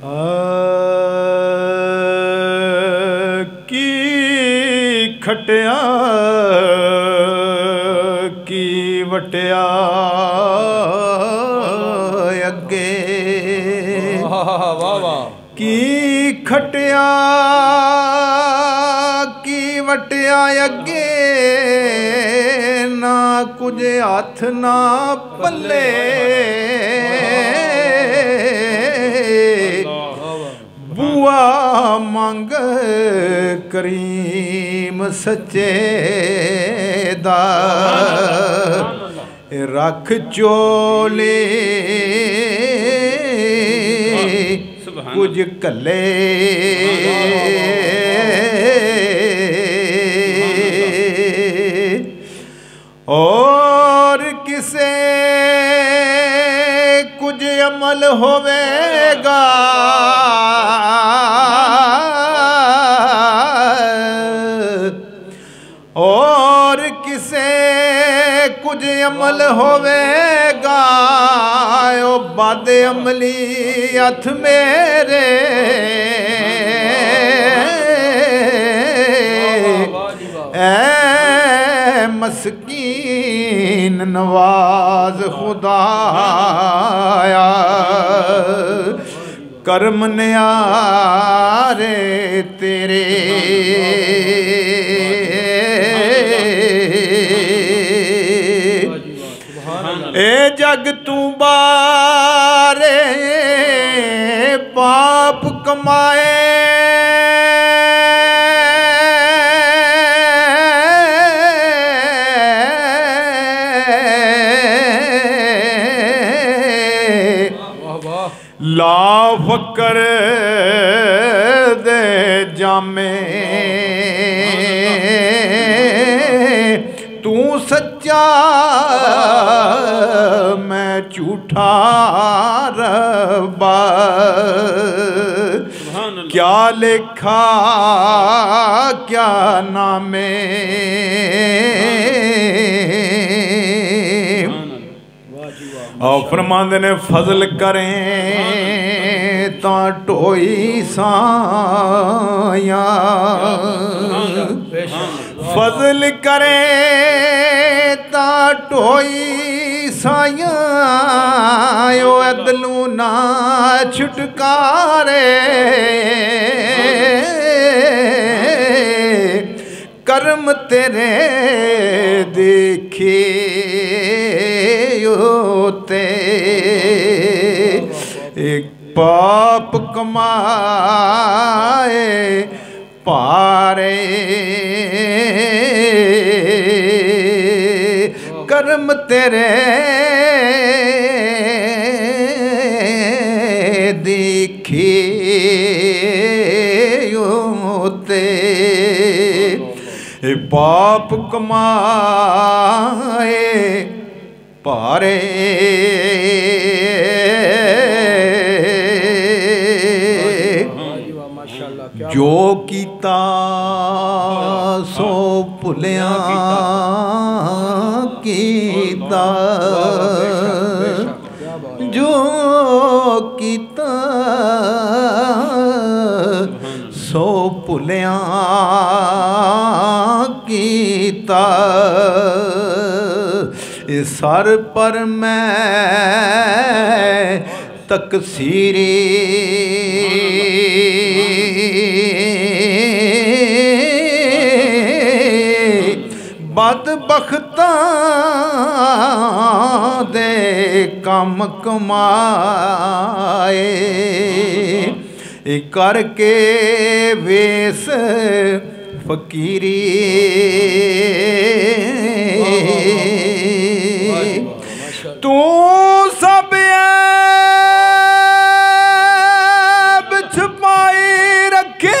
की खटिया की वटिया अगे की खटिया की वटिया अगे ना कुछ हाथ ना पल्ले बुआ मंग करीम सच्चे दा रख चोले कुछ कले और किसे कुछ अमल होवेगा और किसे कुछ अमल होवेगा ओ बद अमली हथ मेरे ए मस्कीन नवाज खुदाया कर्म न्यारे तेरे ए जग तू बारे पाप कमाए ला फकर दे जामे तू सच्चा मैं झूठा रब्बा क्या लेखा क्या नामे और फरमांदे ने फजल करें ता टोई साया फजल करें ता टोई साया ओ अदलू ना छुटकारे कर्म तेरे देखे होते एक पाप कमाए पारे कर्म तेरे देखे होते पाप कमाए पारे जो कीता सो भुलिया कीता जो कीता सो भुलिया कीता सर पर मैं तकसीरी बदबख्तां दे कम कमाए करके वेस फकीरी तू सब ऐब छुपाई रखे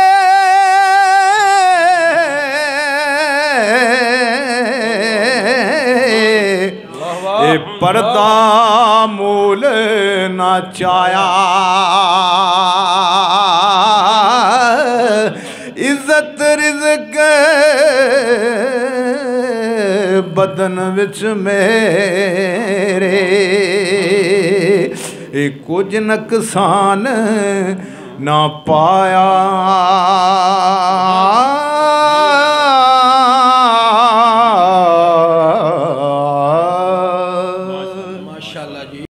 पर्दा मूल ना चाया इज्जत रिज़्क बदन विच मेरे कुछ नुकसान ना पाया।